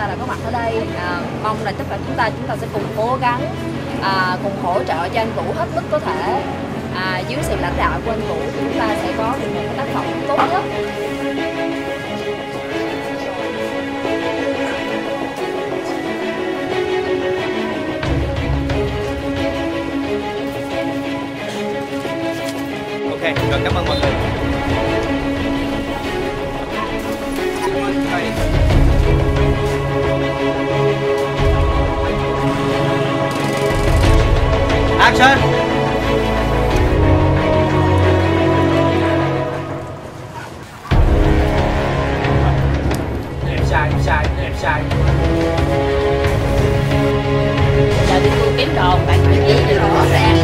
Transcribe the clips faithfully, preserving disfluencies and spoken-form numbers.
ta đã có mặt ở đây. À, mong là tất cả chúng ta chúng ta sẽ cùng cố gắng, à, cùng hỗ trợ cho anh Vũ hết mức có thể. À, dưới sự lãnh đạo của anh Vũ chúng ta sẽ có được một cái tác phẩm tốt nhất. Ok, rồi cảm ơn mọi người. Action. Em sai, em sai, em sai. Giờ đi tôi kiếm đồ, bạn phải ghi cho rõ ràng.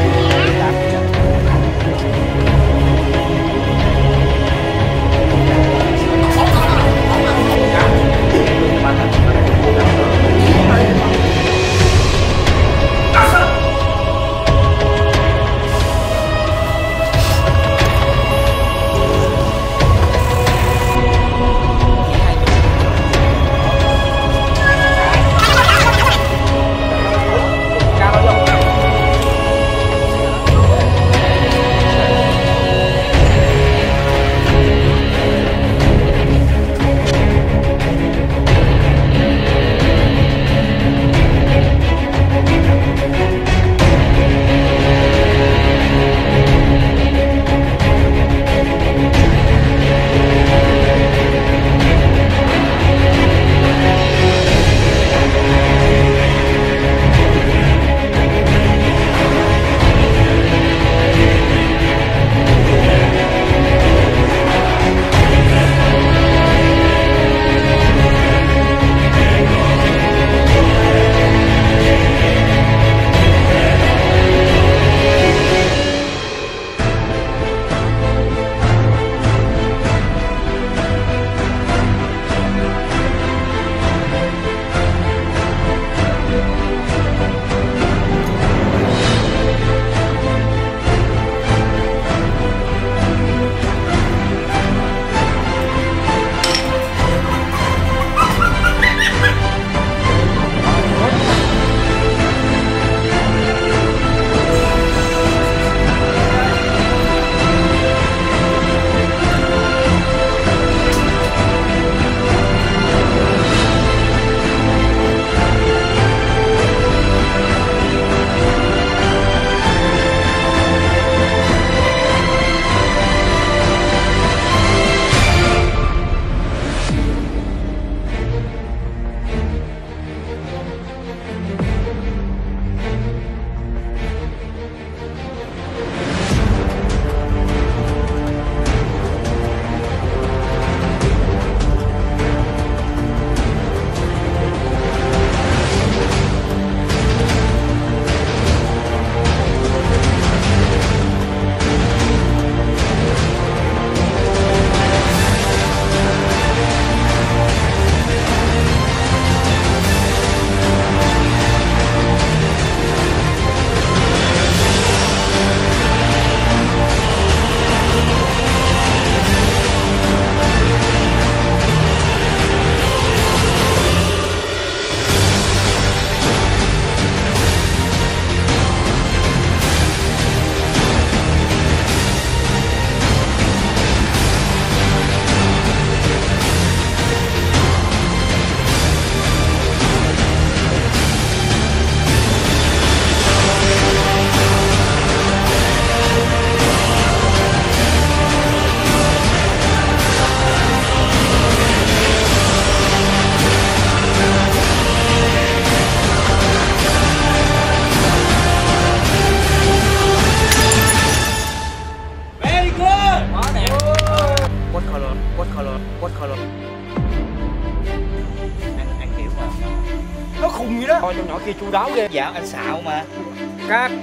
Coi trong nhỏ kia chu đáo ghê. Dạ anh xạo mà. Cắt.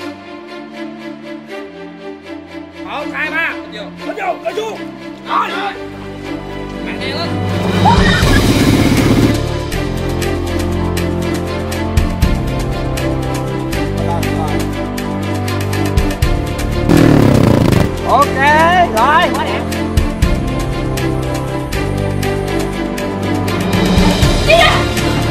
Một, hai, ba. Vô. Vô, vô, vô. Rồi. Mang đèn lên. Ok, rồi, quá đẹp. Đi ra.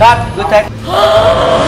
Cut, good take.